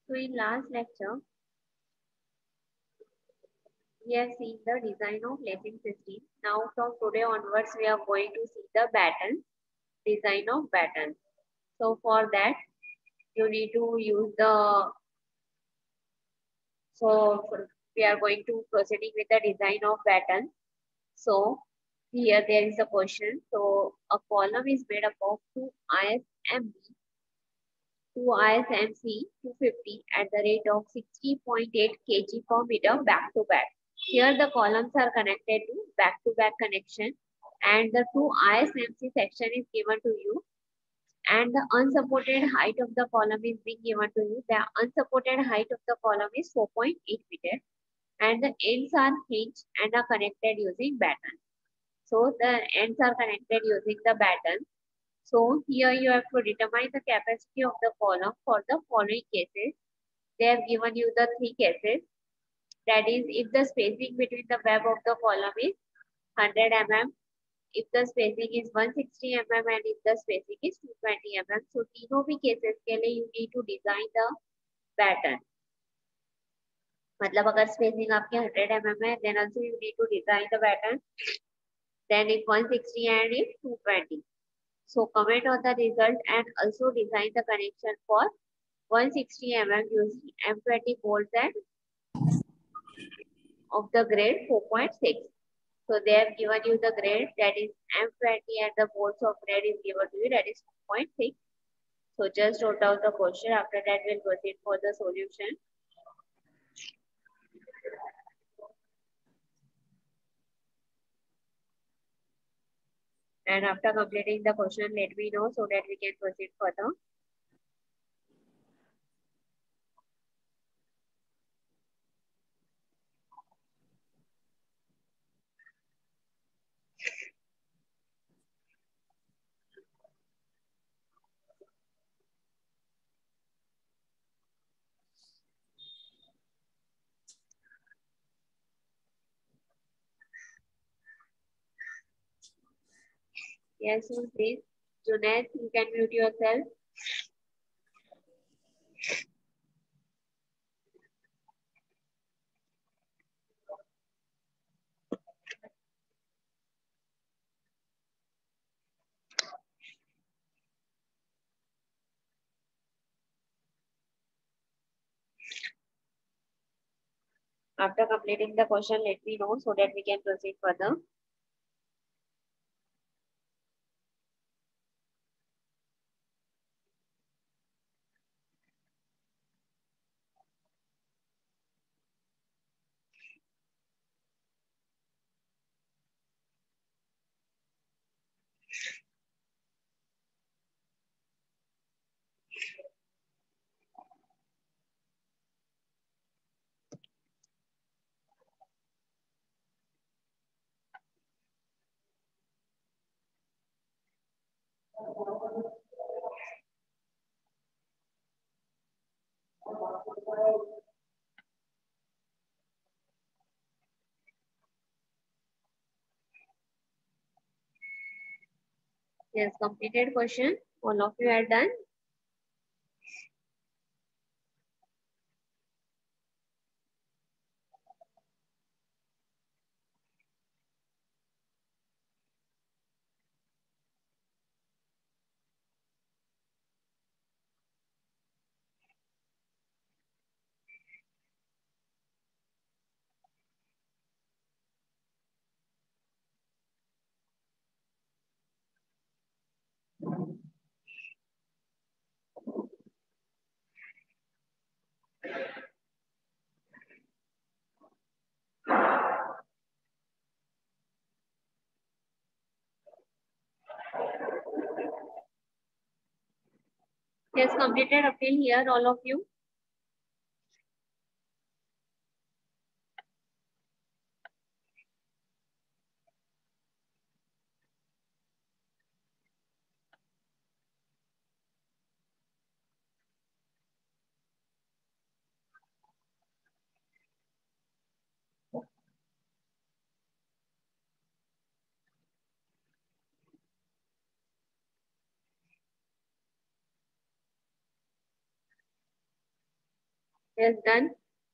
So in last lecture, we have seen the design of lacing system. Now from today onwards, we are going to see the baton, design of baton. So for that, you need to use the, we are going to proceeding with the design of baton. So here there is a question. So a column is made up of two ISMB, two ISMC 250 at the rate of 60.8 kg per meter back to back. Here the columns are connected to back connection and the two ISMC section is given to you and the unsupported height of the column is being given to you. The unsupported height of the column is 4.8 meter and the ends are hinged and are connected using batten. So the ends are connected using the batten. So here you have to determine the capacity of the column for the following cases. They have given you the three cases. That is, if the spacing between the web of the column is 100 mm, if the spacing is 160 mm and if the spacing is 220 mm. So तीनों भी cases के लिए you need to design the pattern. मतलब अगर spacing आपके 100 mm है, then also you need to design the pattern. Then if 160 and if 220. So comment on the result and also design the connection for 160 mm using M20 bolts and of the grade 4.6. So they have given you the grade that is M20 and the bolts of grade is given to you that is 4.6. So just note down the question. After that we'll proceed for the solution. And after completing the question, let me know so that we can proceed further. Yes, so please, Junaid, you can mute yourself. After completing the question, let me know so that we can proceed further. Yes, completed question. All of you are done. Yes, completed up till here, all of you. Yes, done.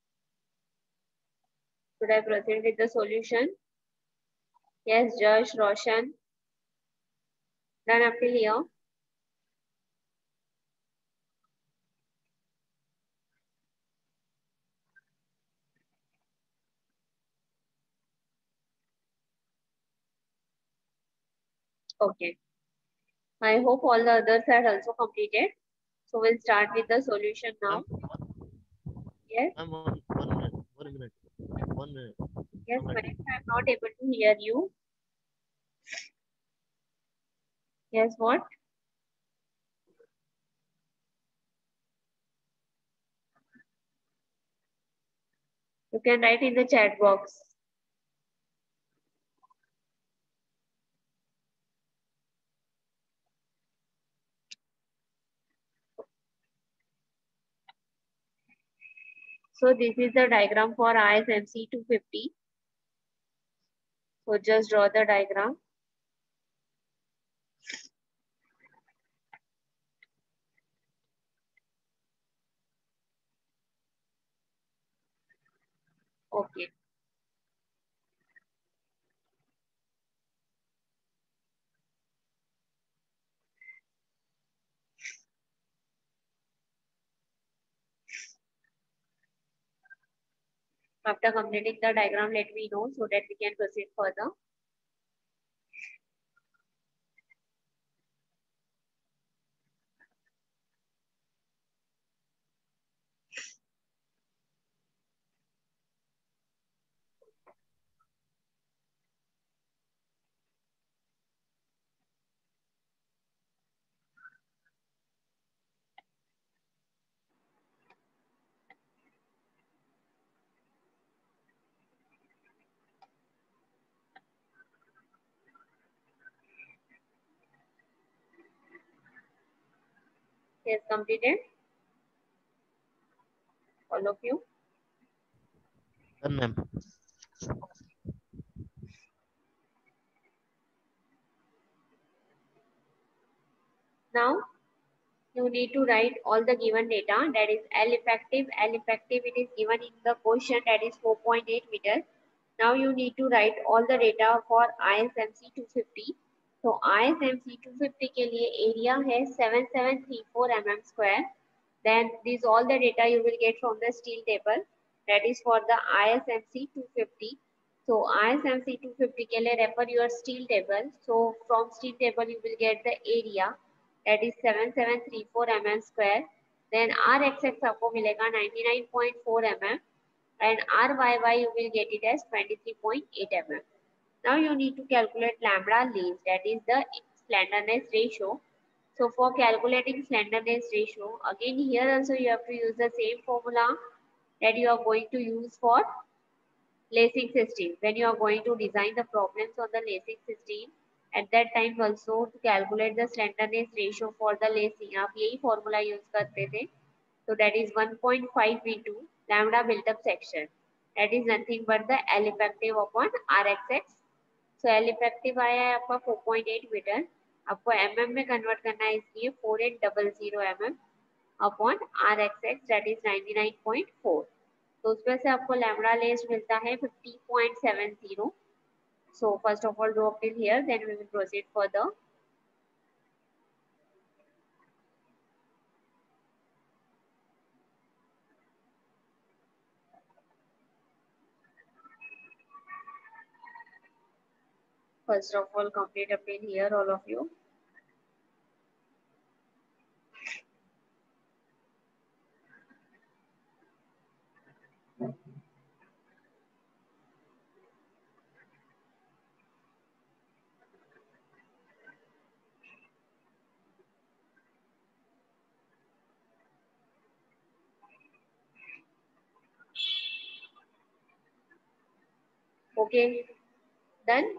Should I proceed with the solution? Yes, Josh, Roshan. Done up till here. Okay. I hope all the others had also completed. So we'll start with the solution now. Yes. Ma'am, one minute. 1 minute. Yes, Come again. Manish, I'm not able to hear you. Yes, what? You can write in the chat box. So this is the diagram for ISMC 250. So just draw the diagram. Okay. After completing the diagram, let me know so that we can proceed further. Yes, completed. All of you. Done, ma'am. Now you need to write all the given data, that is L effective. L effective, it is given in the question, that is 4.8 meters. Now you need to write all the data for ISMC 250. So ISMC 250 के लिए area है 7734 mm square. Then these all the data you will get from the steel table, that is for the ISMC 250. So ISMC 250 के लिए refer your steel table. So from steel table you will get the area, that is 7734 mm square. Then RXX आपको मिलेगा 99.4 mm and RYY you will get it as 23.8 mm. Now you need to calculate lambda least, that is the slenderness ratio. So for calculating slenderness ratio, again here also you have to use the same formula that you are going to use for lacing system. When you are going to design the problems on the lacing system, at that time also to calculate the slenderness ratio for the lacing, आप यही formula use करते थे. So that is 1.5 into lambda built up section. That is nothing but the L effective upon RXX. So L effective आया है आपका 4.8 metre. आपको mm में convert करना है, इसलिए 4800 mm upon RXX, that is 99.4. तो उसमें से आपको लैम्बडा लेस मिलता है 50.70. So first of all, draw up till here, then we will proceed further. First of all, complete up till here, all of you. Okay, done.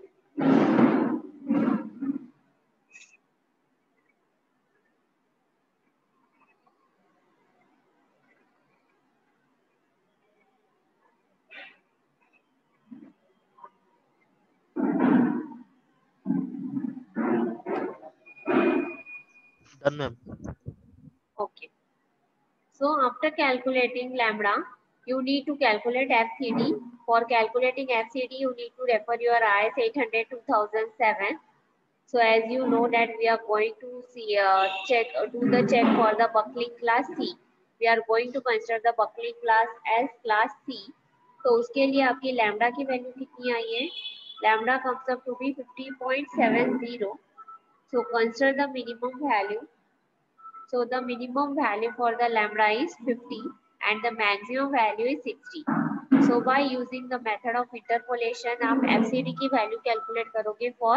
Done, ma'am. Okay. So after calculating lambda, you need to calculate FCD. For calculating FCD, you need to refer your IS 800 2007. So as you know that we are going to see do the check for the buckling class C. We are going to consider the buckling class as class C. तो उसके लिए आपकी lambda की value कितनी आई है? Lambda comes up to be 50.70. So consider the minimum value. So the minimum value for the lambda is 50 and the maximum value is 60. So by using the method of interpolation, आप FCD की value calculate करोगे for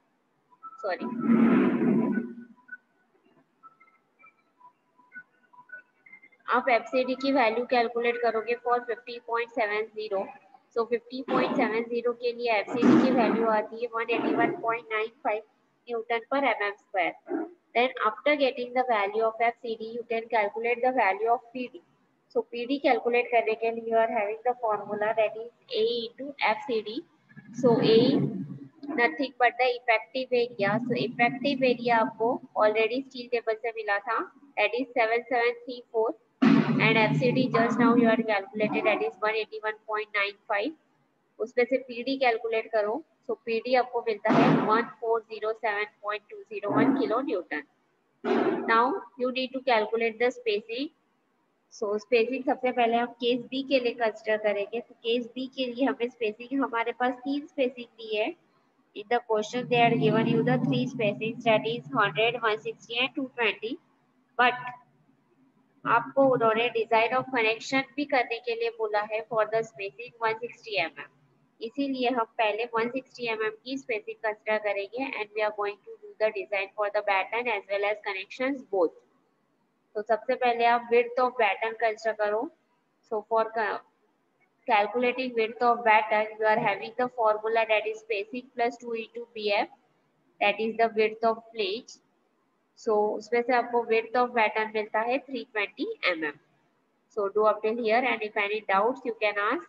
आप FCD की value calculate करोगे for 50.70. So 50.70 के लिए FCD की value आती है 181.95 न्यूटन पर mm². Then after getting the value of FCD, you can calculate the value of PD. So PD calculate करने के लिए you are having the formula that is A into FCD. So A nothing but the effective area. So effective area आपको already steel table से मिला था, that is 7734. And FCD just now you are calculated, that is 181.95. उसमें से PD calculate करो. So PD आपको मिलता है 1407.201 kilonewton. Now you need to calculate the spacing. So spacing सबसे पहले हम केस B के लिए कंसिडर करेंगे. तो केस B के लिए हमें स्पेसिंग, हमारे पास 3 स्पेसिंग दी है. In the question they are given you the 3 spacings, that is 100, 160 and 220. But आपको उन्होंने डिजाइन ऑफ कनेक्शन भी करने के लिए बोला है फॉर द स्पेसिंग 160 mm. इसीलिए हम पहले 160 mm की स्पेसिंग कंसीडर करेंगे and we are going to do the design for the batten as well as connections both. तो सबसे पहले आप विड्थ ऑफ बैटन कंसीडर करो. So for calculating width of batten, you are having the formula that is spacing plus 2 into bf, that is the width of plate. So उसमें से आपको width of batten मिलता है 320 mm. So do up till here, and if any doubts you can ask.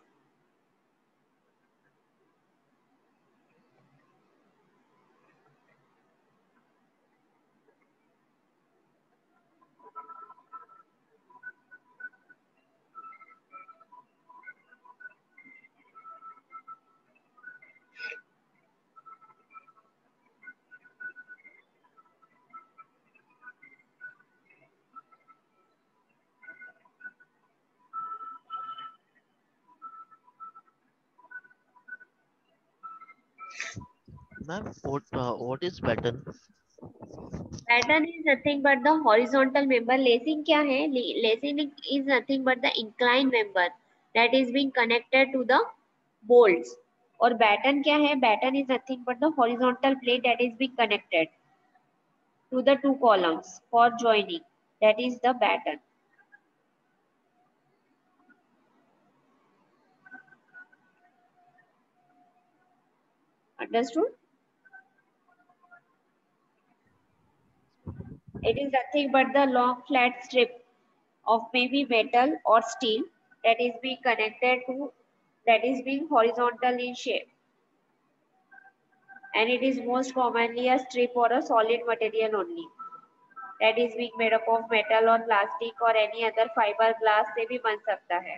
Ma'am, what is pattern? Pattern is nothing but the horizontal member. Lacing क्या है? Lacing is nothing but the inclined member that is being connected to the bolts. और batten क्या है? Batten is nothing but the horizontal plate that is being connected to the two columns for joining. That is the batten. Understood? It is nothing but the long flat strip of maybe metal or steel that is being connected to, that is being horizontal in shape. And it is most commonly a strip or a solid material only. That is being made up of metal or plastic or any other fiber, glass से भी बन सकता है.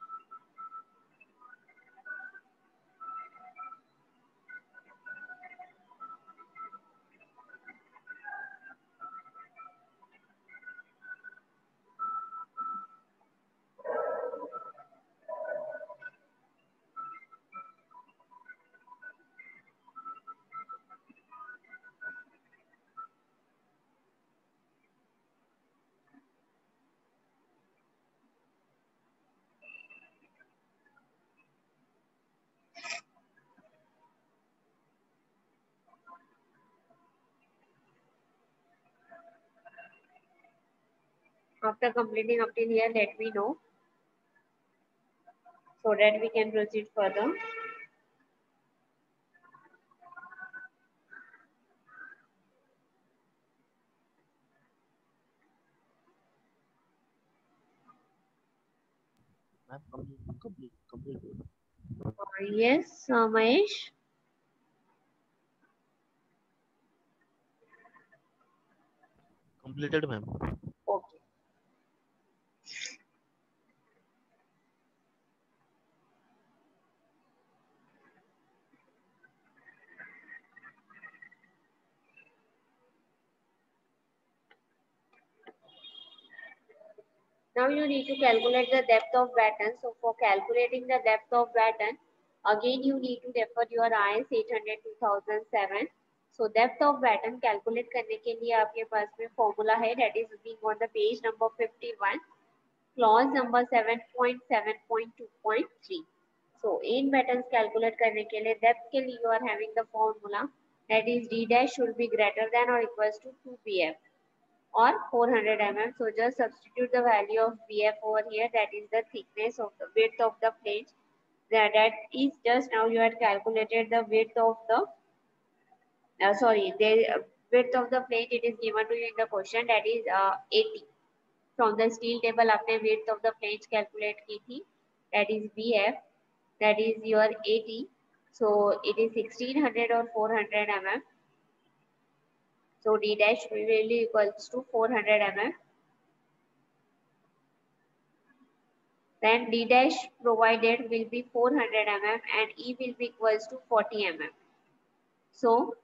After completing up till here, let me know so that we can proceed further. Ma'am, complete. Yes, Mahesh. Completed, ma'am. Okay. Now you need to calculate the depth of batten. So for calculating the depth of batten, again you need to refer your IS 800 2007. So depth of batten calculate करने के लिए आपके पास में formula है, that is being on the page number 51, clause number 7.7.2.3. So in battens calculate करने के लिए depth के लिए you are having the formula, that is d dash should be greater than or equals to 2pf or 400 mm. So just substitute the value of BF over here, that is the thickness of the width of the plate. That is just now you had calculated the width of the width of the plate. It is given to you in the question, that is 80. From the steel table आपने width of the plate calculate की थी, that is BF, that is your 80. So it is 1600 or 400 mm. So D dash will be equals to 400 mm. Then D dash provided will be 400 mm and E will be equals to 40 mm. So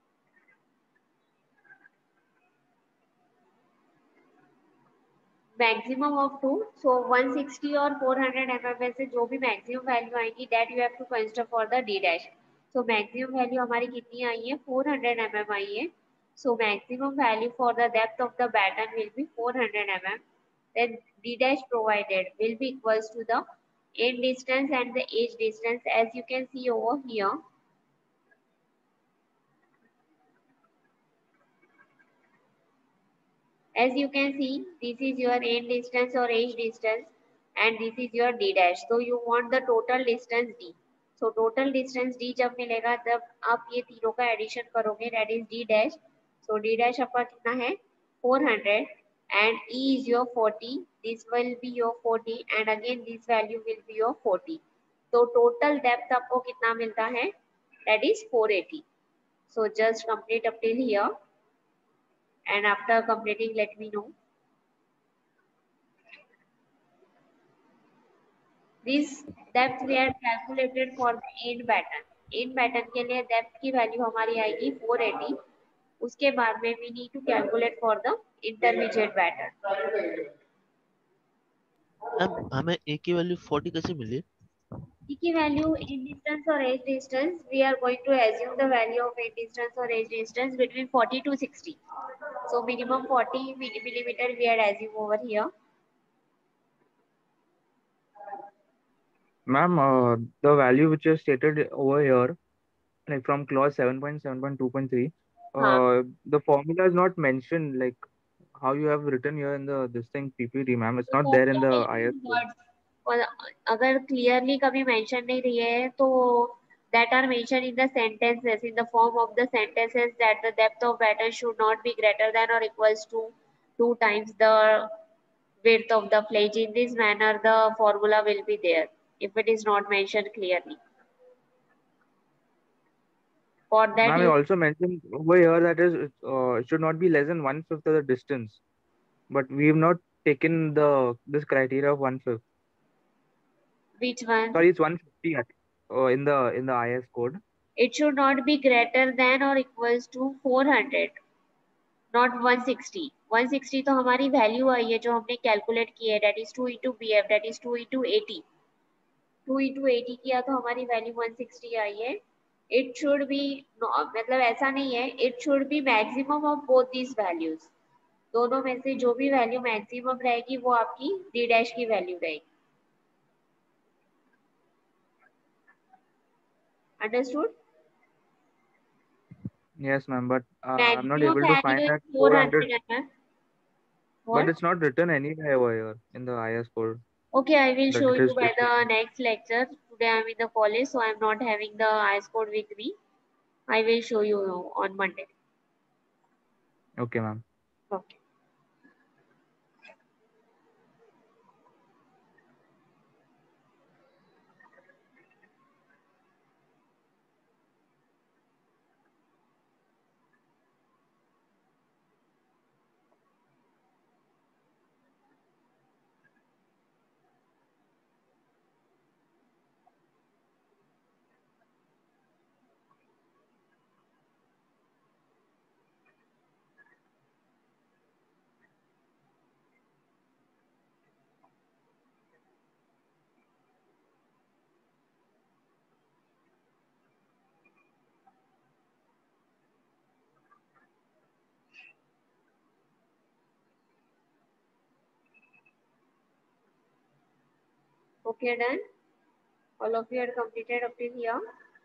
maximum of two. So 160 और 400 mm में से जो भी maximum value आएगी, that you have to consider for the D dash. So maximum value हमारी कितनी आई है, 400 mm आई है. So maximum value for the depth of the batten will be 400 mm. Then D dash provided will be equals to the end distance and the edge distance, as you can see over here. As you can see, this is your end distance or edge distance and this is your D dash. So you want the total distance D. So total distance D जब मिलेगा तब आप ये तीनों का addition करोगे, that is D dash. So D dash आपका कितना है 400 and E is your 40. This will be your 40 and again this value will be your 40. So total depth आपको कितना मिलता है, that is 480. So just complete up till here. And after completing, let me know. This depth we are calculated for the end batten. End batten के लिए depth की value हमारी आएगी 480. उसके बाद में we need to calculate for the intermediate batten. Ma'am हमें A की वैल्यू 40 कैसे मिली? E की value in distance or edge distance, we are going to assume the value of edge distance or edge distance between 40 to 60. So minimum 40 millimeter we are assume over here. Ma'am, the value which is stated over here, like from clause 7.7.2.3, हाँ. the formula is not mentioned like how you have written here in the this thing PPT, ma'am. It's तो not there in formula the IS mention code. words और अगर clearly कभी mention नहीं दिए है तो that are mentioned in the sentences, in the form of the sentences, that the depth of batten should not be greater than or equals to 2 times the width of the flage. In this manner the formula will be there if it is not mentioned clearly. For that Ma'am, you you also mentioned over here that it should not be less than 1/5 of the distance, but we have not taken the this criteria of 1/5. which one? Sorry, it's 150 in the IS code. It should not be greater than or equals to 400. Not 160. 160 तो हमारी value आई है जो हमने calculate की है, that is 2 into B F, that is 2 into 80. 2 into 80 किया तो हमारी वैल्यू 160 आई है. इट शुड बी, मतलब ऐसा नहीं है, it should be maximum of both these values. दोनों में से जो भी वैल्यू मैक्सिमम रहेगी वो आपकी डी डैश की वैल्यू रहेगी. Understood? Yes, ma'am, but I'm not maximum able to find value is that 400. 400 mm. But What? it's not written anywhere over here in the IS code Okay, I will that show it you is. by the next lecture. Today I'm in the college, so I'm not having the IS code with me. I will show you on Monday. Okay, ma'am. Okay. Okay, done. All of you are completed up till here.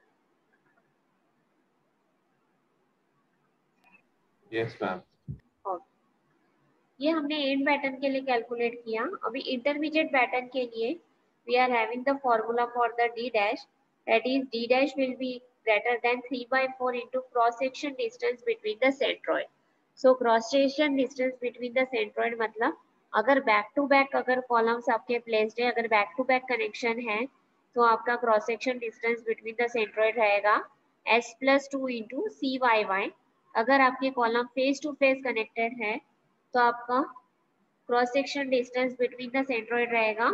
Yes, ma'am. Okay. ये हमने and pattern के लिए calculate किया. अभी intermediate pattern के लिए we are having the formula for the d dash, that is d dash will be greater than 3/4 into cross section distance between the centroid. So cross section distance between the centroid मतलब अगर back to back अगर columns आपके placed है, अगर back to back connection है तो आपका cross section distance between the centroid रहेगा s+2 into C Y Y. अगर आपके column face to face connected है तो आपका cross section distance between the centroid रहेगा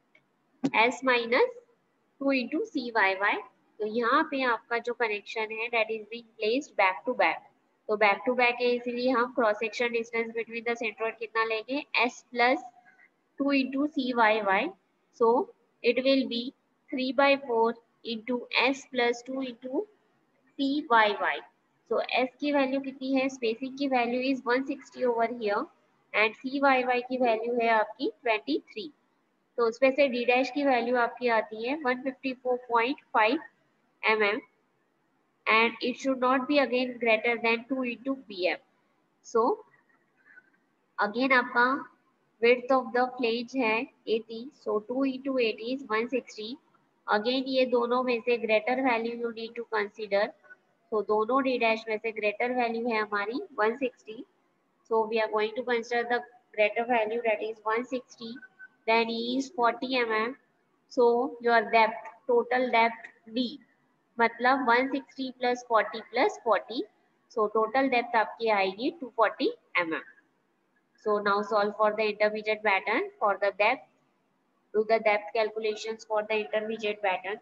s-2 into C Y Y. तो यहाँ पे आपका जो कनेक्शन है that is being placed back to back. तो बैक टू बैक है इसलिए हम cross section distance between the centroid कितना लेंगे s+2 into C Y Y. So it will be 3/4 into s+2 into C Y Y. So s की value कितनी है, spacing की value is 160 over here and C Y Y की value है आपकी 23. तो उसमें से डी डैश की वैल्यू आपकी आती है 154.5 mm and it should not be again greater than 2 into pm. So again आपका width of the flange है 80, so 2 into 80 is 160. again ये दोनों में से greater value you need to consider. तो दोनों डी डैश में से ग्रेटर वैल्यू है हमारी 160. So we are going to consider the greater value, that is 160. Then E is 40 mm. So your depth, total depth D मतलब 160 plus 40 plus 40. So total depth आपकी आएगी 240 mm. So now solve for the intermediate pattern for the depth. Do the depth calculations for the intermediate pattern.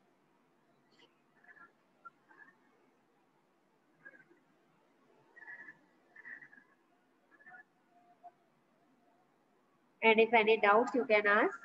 And if any doubts, you can ask.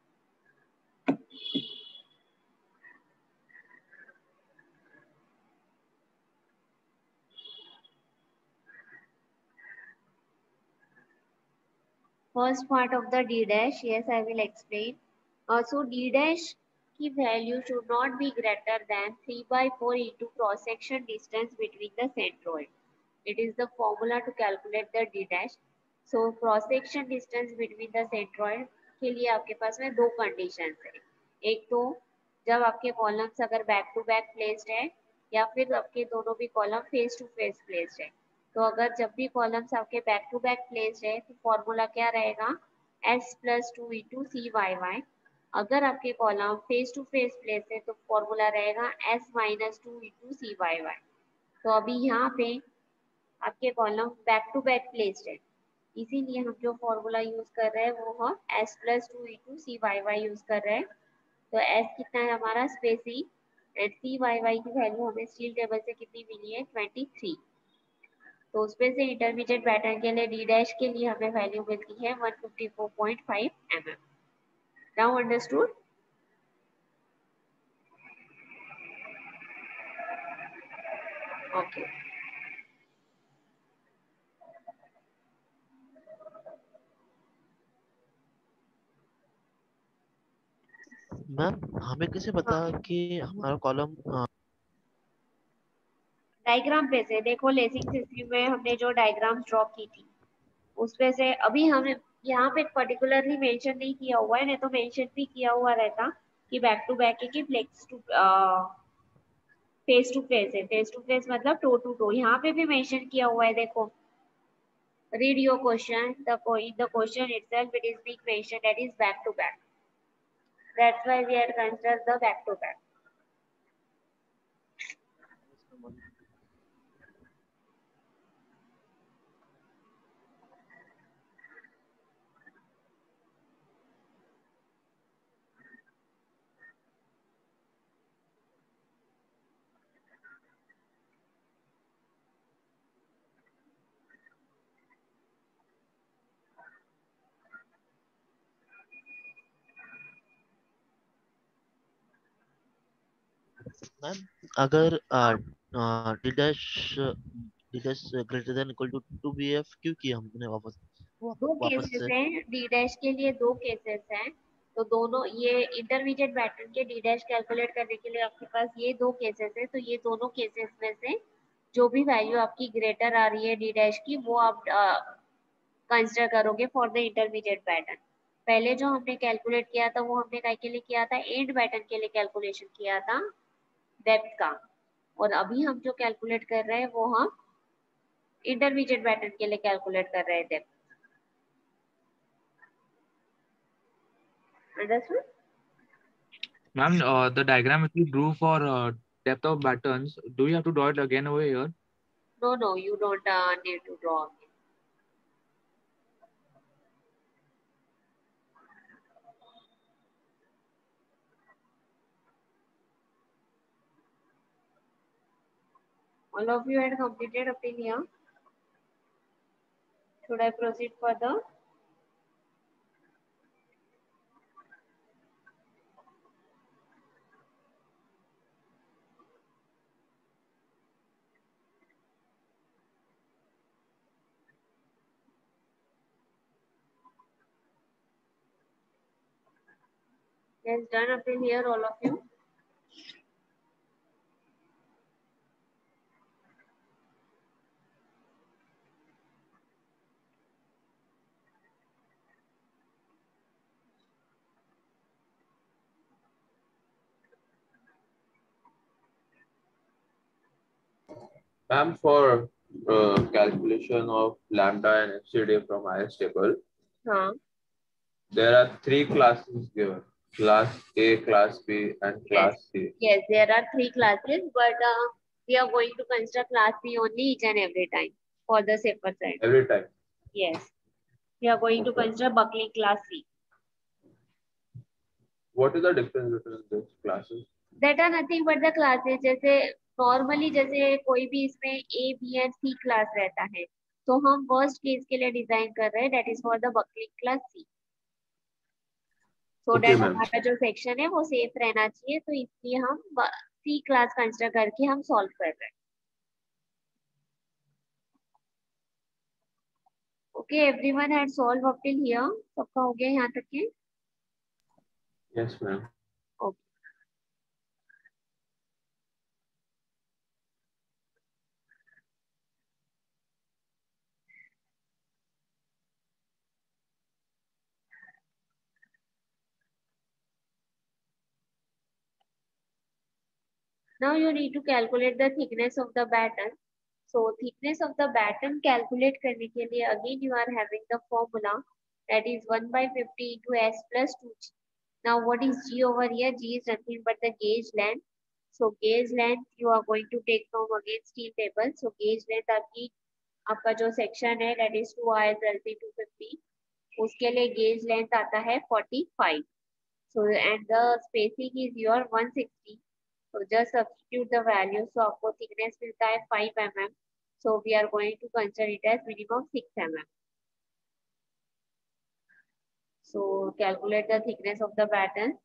First part of the d dash, yes, I will explain. So d dash की value should not be greater than 3/4 into cross section distance between the centroid. It is the formula to calculate the d dash. So cross section distance between the centroid के लिए आपके पास में दो conditions है. एक तो जब आपके कॉलम्स अगर बैक टू बैक प्लेस्ड है या फिर आपके दोनों भी column face to face placed है. तो अगर जब भी कॉलम्स आपके बैक टू बैक प्लेस्ड है तो फॉर्मूला क्या रहेगा s+2 into C Y Y. अगर आपके column face to face place है तो फॉर्मूला रहेगा s-2 into C Y Y. तो अभी यहाँ पे आपके column back to back placed है इसीलिए हम जो फॉर्मूला यूज कर रहे हैं वो हम s+2 into C Y Y use कर रहे हैं. तो s कितना है हमारा spacing and C Y Y की वैल्यू हमें स्टील टेबल से कितनी मिली है 23. तो उसमें से इंटरमीडिएट पैटर्न के लिए डी डैश के लिए हमें वैल्यू मिलती है 154.5 mm. Now understood. Okay. Ma'am हमें कैसे पता कि हमारा कॉलम डायग्राम पे से देखो, लेसिंग सिस्टम में हमने जो डायग्राम ड्रॉ की थी उसपे से अभी हम यहाँ पे पर्टिकुलरली मेंशन नहीं किया हुआ है, नहीं तो मेंशन भी किया हुआ रहता कि बैक टू बैक है कि flex to face to face है. फेस टू फेस मतलब टो टू टो. यहाँ पे भी मेंशन किया हुआ है देखो. read your question. In the question itself it is being mentioned that is back to back. That's why we are considered the back to back. Ma'am अगर D dash greater than equal to 2bf क्यों किया हमने वापस दो वापस cases से हैं D dash के लिए, दो केसेस हैं. तो दोनों ये इंटरमीडिएट पैटर्न के डी डैश कैलकुलेट करने के लिए आपके पास ये दो केसेस है, तो ये दोनों केसेस में से जो भी वैल्यू आपकी ग्रेटर आ रही है डी डैश की वो आप कंसिडर करोगे फॉर द इंटरमीडिएट पैटर्न। पहले जो हमने कैलकुलेट किया था वो हमने काय के लिए किया था, एंड पैटर्न के लिए कैलकुलेशन किया था डेप्थ का, और अभी हम जो कैलकुलेट कर रहे हैं वो हम इंटरमीडिएट पैटर्न के लिए कैलकुलेट कर रहे हैं depth. Understood? Ma'am, the diagram which we drew for depth of patterns, do you have to draw it again over here? No, no, you don't need to draw. All of you had completed up till here. Should I proceed further? Yes, done up till here, all of you. Ma'am, for calculation of lambda and FCD from IS table, there are three classes given: class A, class B, and class C. Yes, there are three classes, but we are going to consider class B only each and every time for the safer side. Every time. Yes, we are going to consider buckling class C. What is the difference between these classes? That are nothing but the classes. जैसे normally जैसे कोई भी इसमें A, B and C class रहता है, तो हम worst case के लिए डिजाइन कर रहे हैं, that is for the buckling class C. So that हमारा जो सेक्शन है वो सेफ रहना चाहिए, तो इसलिए हम C क्लास कंसिडर करके हम सॉल्व कर रहे हैं. Okay, everyone had solved up till here. सबका हो गया यहाँ तक के? Yes, ma'am. Okay. Now you need to calculate the thickness of the batten. So thickness of the batten calculate करने के लिए again you are having the formula, that is 1/50 into S plus 2G. Now what is G over here? G is nothing but the gauge length. So gauge length you are going to take from again steel table. So gauge length आपका जो section है that is 2 IS 250. उसके लिए gauge length आता है 45. So and the spacing is your 160. So just substitute the value. So आपको thickness मिलता है 5 mm. So we are going to consider it as minimum 6 mm. So calculate the thickness of the batten.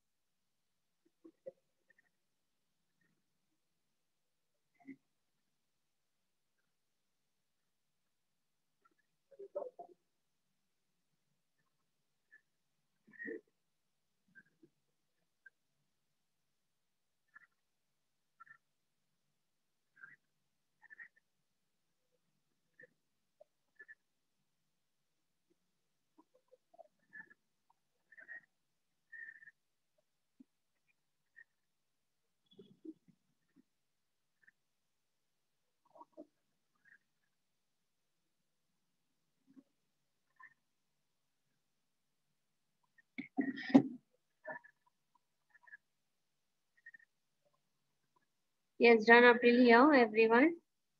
Yes, done up till here, everyone.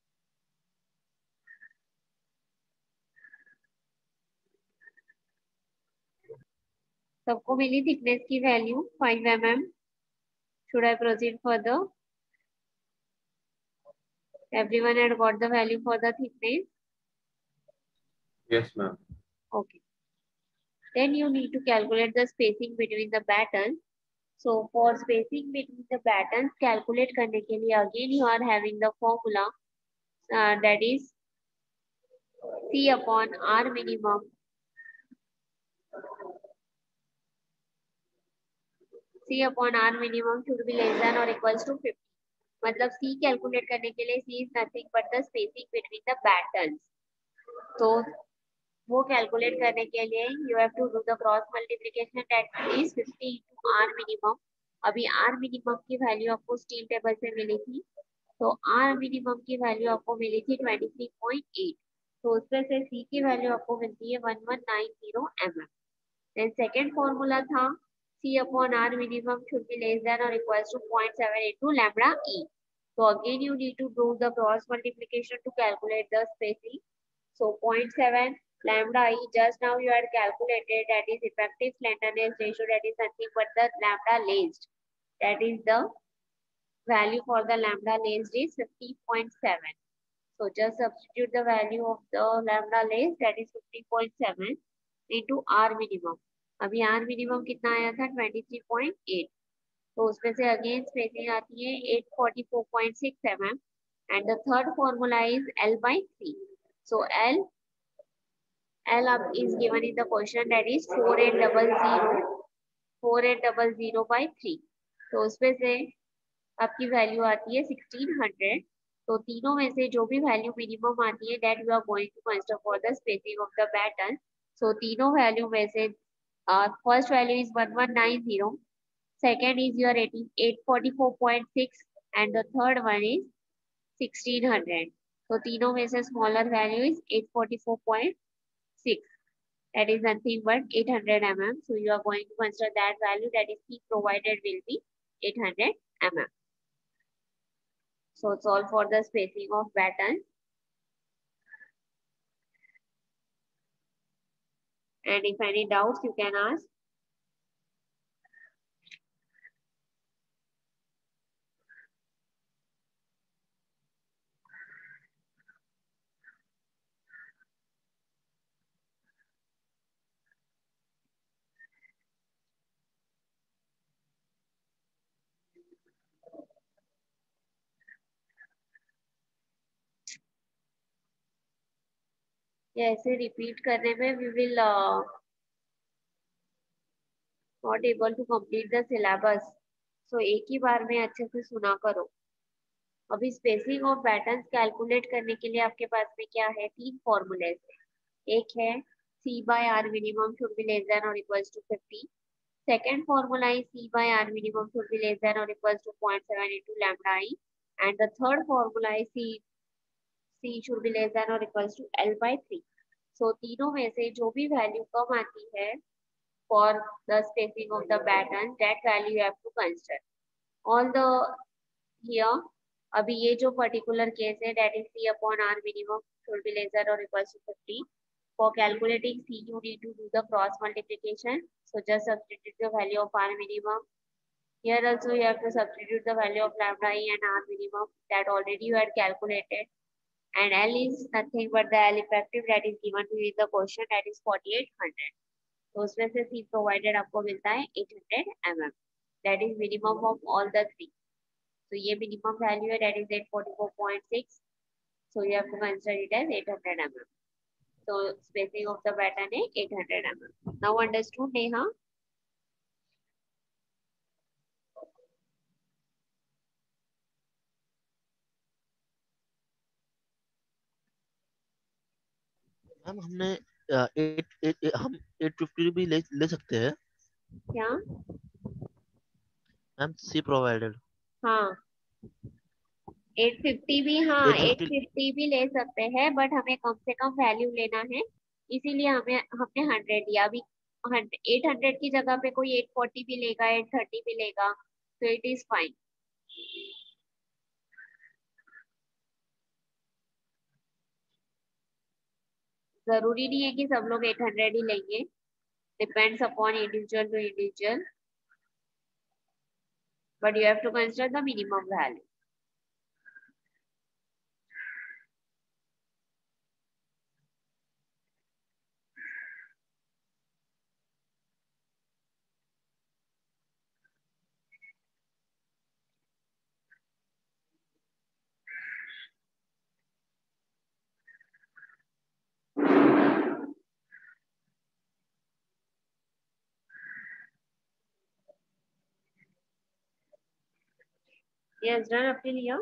सबको मिली thickness की value 5 mm. Should I proceed further? Everyone had got the value for the thickness? Yes, ma'am. Okay. Then you need to calculate the spacing between the battens. So for spacing between the battens, calculate करने के लिए again you are having the formula, that is C upon R minimum C upon R minimum should be less than or equals to 50. मतलब C calculate करने के लिए C is nothing but the spacing between the battens. तो वो calculate करने के लिए you have to do the cross multiplication that is 50 into R minimum. अभी R minimum की वैल्यू आपको स्टील टेबल से मिली थी, तो R minimum की वैल्यू आपको मिली थी 23.8. तो उसमें से C की वैल्यू आपको मिलती है 1190 mm. Then second formula था C upon R minimum should be less than or equals to 0.7 into lambda E. So again you need to do the cross multiplication to calculate the spacing. So 0.7 lambda E, just now you had calculated, that is effective slenderness ratio, that is nothing but the lambda length. That is the value for the lambda length is 50.7. So just substitute the value of the lambda length, that is 50.7 into R minimum. अभी R minimum कितना आया था 23.8. तो उसमें से again spacing आती है 844.6 mm and the third formula is L by 3. So L is given in the question, that is 4800 by 3. तो उसमें से आपकी वैल्यू आती है 1600. तो तीनों में से जो भी वैल्यू मिनिमम आती है that we are going to consider for the spacing of the batten. So तीनों वैल्यू में से first value is 1190, second is your 844.6 and the third one is 1600. So तीनों में से smaller value is 844.6. That is nothing but 800 mm. So you are going to consider that value, that is C provided will be 800 mm. So solve for the spacing of batten. And if any doubts, you can ask. ऐसे repeat करने में we will not able to complete the syllabus. So एक ही बार में अच्छे से सुना करो. अभी स्पेसिंग ऑफ पैटर्न्स कैलकुलेट करने के लिए आपके पास में क्या है, तीन फॉर्मूले. एक है C by R minimum should be less than or equals to 50. Second formula is C by R minimum should be less than or equals to 0.7 into lambda I. And the third formula is C should be less than or equals to L by 3. So तीनों में से जो भी value कम आती है for the spacing of the batten, that value you have to consider. All the here, अभी ये जो particular case है, that is C upon R minimum should be less than or equals to 50. For calculating C, you need to do the cross multiplication. So just substitute the value of R minimum. Here also you have to substitute the value of lambda I and R minimum that already you had calculated. And L is nothing but the L effective that is given to you in the question, that is 4800. तो उसमें से C provided आपको मिलता है 800 mm. That is minimum of all the three. So ये minimum value है, that is 844.6. So you have to consider it as 800 mm. So spacing of the batten is 800 mm. Now understood, Neha? Ma'am हमने हम 850 भी ले सकते हैं क्या? Ma'am C provided. हाँ 850 भी, हाँ 850 भी ले सकते हैं, बट हमें कम से कम वैल्यू लेना है, इसीलिए हमने 100 दिया. अभी 800 की जगह पे कोई 840 भी लेगा, 830 भी लेगा, तो इट इज फाइन. जरूरी नहीं है कि सब लोग 800 ही लेंगे, depends upon individual to individual, but you have to consider the minimum value. Yes, done up till here.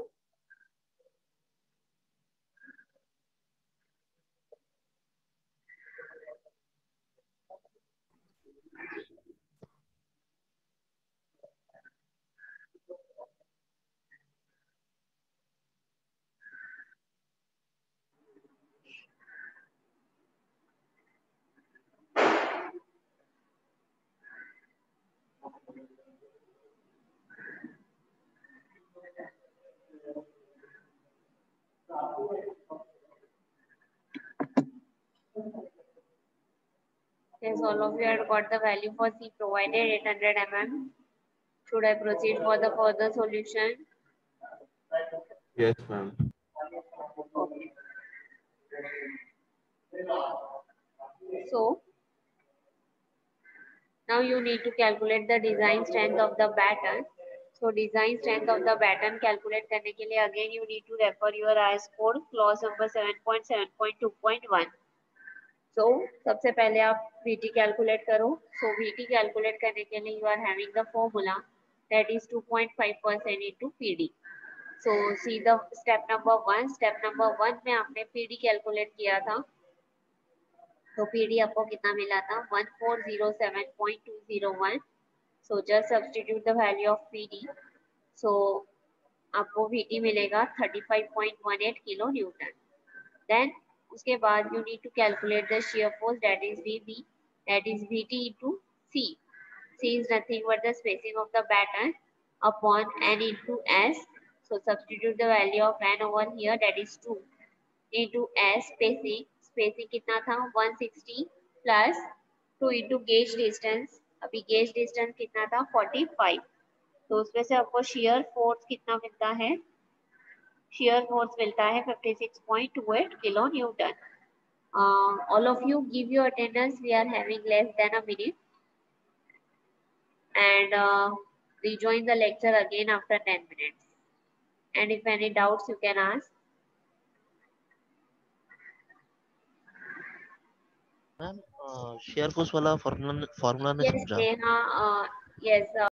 Yes, all of you have got the value for C provided 800 mm. Should I proceed for the further solution? Yes, ma'am. Okay. So now you need to calculate the design strength of the batten. So design strength of the batten calculate करने के लिए again you need to refer your IS code clause number 7.7.2.1. So सबसे पहले आप VT calculate करो. So VT calculate करने के लिए you are having the formula that is 2.5% into PD. So see the step number 1. Step number 1 में आपने PD calculate किया था. तो PD आपको कितना मिला था 1407.201. So just substitute the value of PD. So आपको VT मिलेगा 35.18 किलो न्यूटन. Then उसके बाद you need to calculate the shear force that is VB, that is VT into C. C is nothing but the spacing of the batten upon N into S. So substitute the value of N over here, that is 2 into S spacing. Spacing कितना था 160 plus 2 into gauge distance. अभी gauge distance कितना था 45. तो उसमें से आपको shear force कितना मिलता है? Shear force मिलता है 56.28 kilo newton. All of you give your attendance. We are having less than a minute, and rejoin the lecture again after 10 minutes. And if any doubts, you can ask. Ma'am share force वाला formula नहीं Yes, समझा. Neha. Yes.